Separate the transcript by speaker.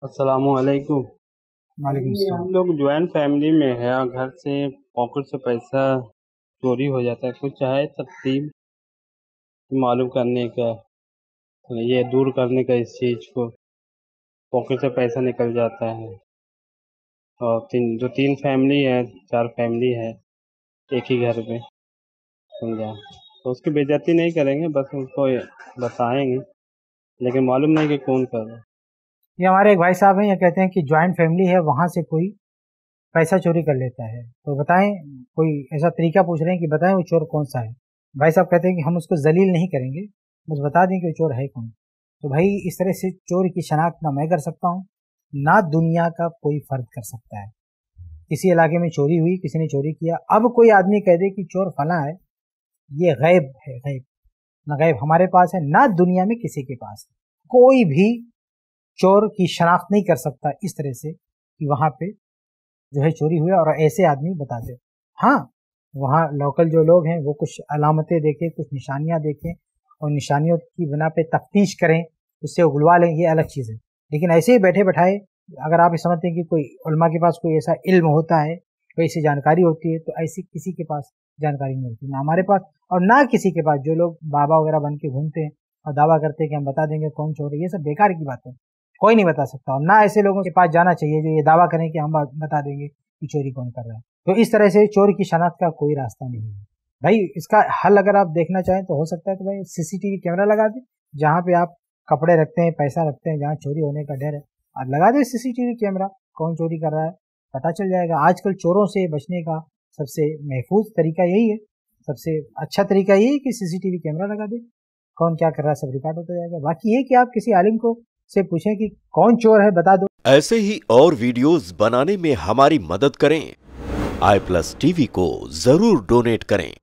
Speaker 1: अस्सलाम वालेकुम।
Speaker 2: वालेकुम
Speaker 1: हम
Speaker 2: अस्सलाम।
Speaker 1: लोग ज्वाइंट फैमिली में है और घर से पॉकेट से पैसा चोरी हो जाता है। कुछ है तरतीब मालूम करने का, ये दूर करने का इस चीज़ को। पॉकेट से पैसा निकल जाता है और तीन फैमिली है, 4 फैमिली है एक ही घर में, समझा। तो उसकी बेइज्जती नहीं करेंगे, बस उसको बताएंगे, लेकिन मालूम नहीं कि कौन कर रहा है।
Speaker 2: ये हमारे एक भाई साहब हैं, ये कहते हैं कि ज्वाइंट फैमिली है, वहां से कोई पैसा चोरी कर लेता है। तो बताएं, कोई ऐसा तरीका पूछ रहे हैं कि बताएं वो चोर कौन सा है। भाई साहब कहते हैं कि हम उसको जलील नहीं करेंगे, बस बता दें कि वो चोर है कौन। तो भाई, इस तरह से चोर की शनाख्त ना मैं कर सकता हूँ, ना दुनिया का कोई फर्द कर सकता है। किसी इलाके में चोरी हुई, किसी ने चोरी किया, अब कोई आदमी कह दे कि चोर फला है, ये गैब है। गैब ना, गैब हमारे पास है ना, दुनिया में किसी के पास है। कोई भी चोर की शनाख्त नहीं कर सकता इस तरह से कि वहां पे जो है चोरी हुई और ऐसे आदमी बता दे। हाँ, वहाँ लोकल जो लोग हैं वो कुछ अलामतें देखें, कुछ निशानियां देखें और निशानियों की बिना पे तफ्तीश करें, उससे उगलवा लें, ये अलग चीज़ है। लेकिन ऐसे ही बैठे बैठाए, अगर आप समझते हैं कि कोई उलमा के पास कोई ऐसा इल्म होता है, कोई ऐसी जानकारी होती है, तो ऐसी किसी के पास जानकारी नहीं होती, ना हमारे पास और ना किसी के पास। जो लोग बाबा वगैरह बन के घूमते हैं और दावा करते हैं कि हम बता देंगे कौन चोर है, ये सब बेकार की बात है। कोई नहीं बता सकता, और ना ऐसे लोगों के पास जाना चाहिए जो ये दावा करें कि हम बता देंगे कि चोरी कौन कर रहा है। तो इस तरह से चोर की शनाख्त का कोई रास्ता नहीं है। भाई, इसका हल अगर आप देखना चाहें तो हो सकता है तो भाई सीसीटीवी कैमरा लगा दें, जहाँ पे आप कपड़े रखते हैं, पैसा रखते हैं, जहाँ चोरी होने का डर है, और लगा दें सीसीटीवी कैमरा। कौन चोरी कर रहा है पता चल जाएगा। आजकल चोरों से बचने का सबसे महफूज तरीका यही है, सबसे अच्छा तरीका यही है कि सीसीटीवी कैमरा लगा दे। कौन क्या कर रहा है सब रिकॉर्ड होता जाएगा। बाकी ये कि आप किसी आलिम को से पूछें कि कौन चोर है बता दो।
Speaker 3: ऐसे ही और वीडियोस बनाने में हमारी मदद करें। iPlus TV को जरूर डोनेट करें।